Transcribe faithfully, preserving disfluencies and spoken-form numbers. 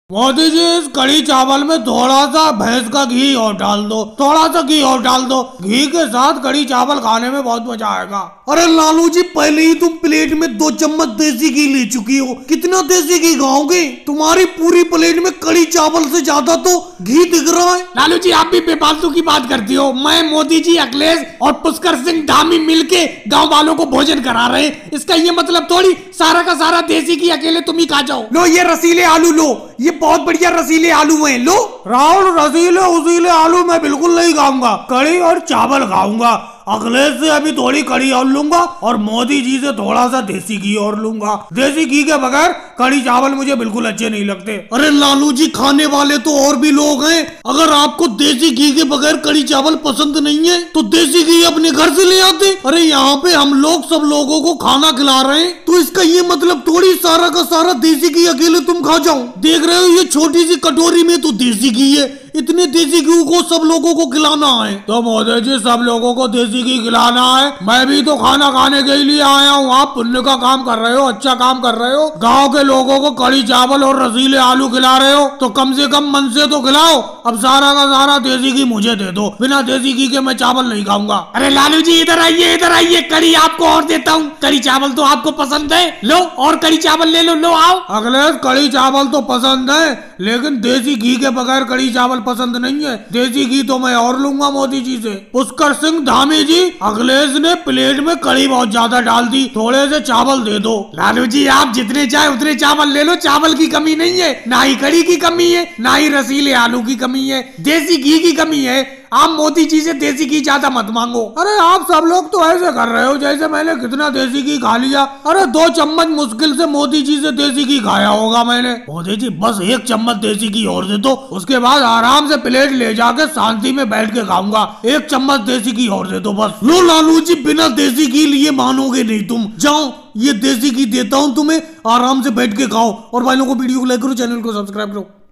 मोदी जी इस कड़ी चावल में थोड़ा सा भैंस का घी और डाल दो, थोड़ा सा घी और डाल दो। घी के साथ कड़ी चावल खाने में बहुत मजा आएगा। अरे लालू जी, पहले ही तुम प्लेट में दो चम्मच देसी घी ले चुकी हो। कितना देसी घी खाओगे? तुम्हारी पूरी प्लेट में कड़ी चावल से ज्यादा तो घी दिख रहा है। लालू जी, आप भी बेफालतू की बात करती हो। मैं, मोदी जी, अखिलेश और पुष्कर सिंह धामी मिलके गाँव वालों को भोजन करा रहे हैं। इसका ये मतलब थोड़ी सारा का सारा देसी घी अकेले तुम ही खा जाओ। लो ये रसीले आलू लो, ये बहुत बढ़िया रसीले आलू हैं। लो राहुल, रसीले उसीले आलू मैं बिल्कुल नहीं खाऊंगा, कड़ी और चावल खाऊंगा। अखिलेश से अभी थोड़ी कड़ी और लूंगा और मोदी जी से थोड़ा सा देसी घी और लूंगा। देसी घी के बगैर कड़ी चावल मुझे बिल्कुल अच्छे नहीं लगते। अरे लालू जी, खाने वाले तो और भी लोग हैं। अगर आपको देसी घी के बगैर कड़ी चावल पसंद नहीं है तो देसी घी अपने घर से ले आते। अरे यहाँ पे हम लोग सब लोगों को खाना खिला रहे हैं, तो इसका ये मतलब थोड़ी सारा का सारा देसी घी अकेले तुम खा जाओ। देख रहे हो ये छोटी सी कटोरी में तो देसी घी है। इतने देसी घी को सब लोगों को खिलाना है? तो मोदी जी, सब लोगों को देसी घी खिलाना है? मैं भी तो खाना खाने के लिए आया हूँ। आप पुण्य का काम कर रहे हो, अच्छा काम कर रहे हो। गांव के लोगों को कड़ी चावल और रसीले आलू खिला रहे हो तो कम से कम मन से तो खिलाओ। अब सारा का सारा देसी घी मुझे दे दो। बिना देसी घी के मैं चावल नहीं खाऊंगा। अरे लालू जी, इधर आइए, इधर आइए, कड़ी आपको और देता हूँ। कड़ी चावल तो आपको पसंद है, लो और कड़ी चावल ले लो। लो आओ। अखिलेश, कड़ी चावल तो पसंद है लेकिन देसी घी के बगैर कड़ी चावल पसंद नहीं है। देसी घी तो मैं और लूंगा मोदी जी से। पुष्कर सिंह धामी जी, अखिलेश ने प्लेट में कड़ी बहुत ज्यादा डाल दी, थोड़े से चावल दे दो। लालू जी, आप जितने चाहे उतने चावल ले लो। चावल की कमी नहीं है, ना ही कड़ी की कमी है, ना ही रसीले आलू की कमी है। देसी घी की कमी है। आप मोदी जी से देसी घी ज्यादा मत मांगो। अरे आप सब लोग तो ऐसे कर रहे हो जैसे मैंने कितना देसी घी खा लिया। अरे दो चम्मच मुश्किल से मोदी जी से देसी घी खाया होगा मैंने। मोदी जी, बस एक चम्मच देसी घी और दे दो, उसके बाद आराम से प्लेट ले जाके शांति में बैठ के खाऊंगा। एक चम्मच देसी घी और दे दो बस। लो लालू जी, बिना देसी घी लिए मानोगे नहीं तुम। जाओ, ये देसी घी देता हूँ तुम्हें, आराम से बैठ के खाओ। और भाई लोगों को वीडियो को लाइक करो, चैनल को सब्सक्राइब करो।